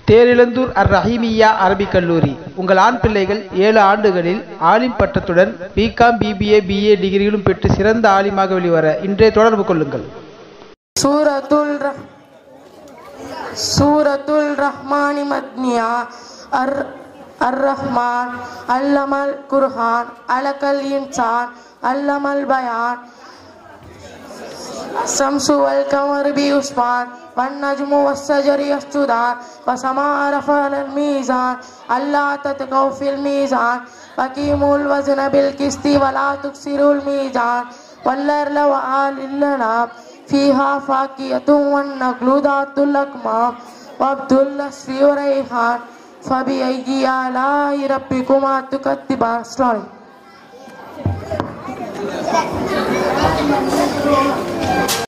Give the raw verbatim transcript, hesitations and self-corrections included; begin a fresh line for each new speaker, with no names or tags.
தேரிழந்தூர் அர் ரஹீமியா அரபிக் கல்லூரி. உங்கள் ஆண் பிள்ளைகள் ஏழு ஆண்டுகளில் ஆலிம் பட்டத்துடன் பிகாம் பிபிஏ பிஏ டிகிரிகளும் பெற்று சிறந்த ஆலிமாக வெளிவர இன்றைய தொடர்பு கொள்ளுங்கள்.
சூரத்துல் சூரத்துல் ரஹ்மானி மத்னியா அர் அர் ரஹ்மான் அல்லமல் குர்ஆன் அலகல் இன்சான் அல்லமல் பயான் الشمس والقمر بحسبان والنجم والشجر يسجدان والسماء رفعها الميزان ألا تطغوا في الميزان وأقيموا الوزن بالقسط ولا تخسروا الميزان والأرض وأحللنا فيها فاكهة والنخل ذات الأكمام والعسف والريحان فبأي آلاء ربكما تكذبان.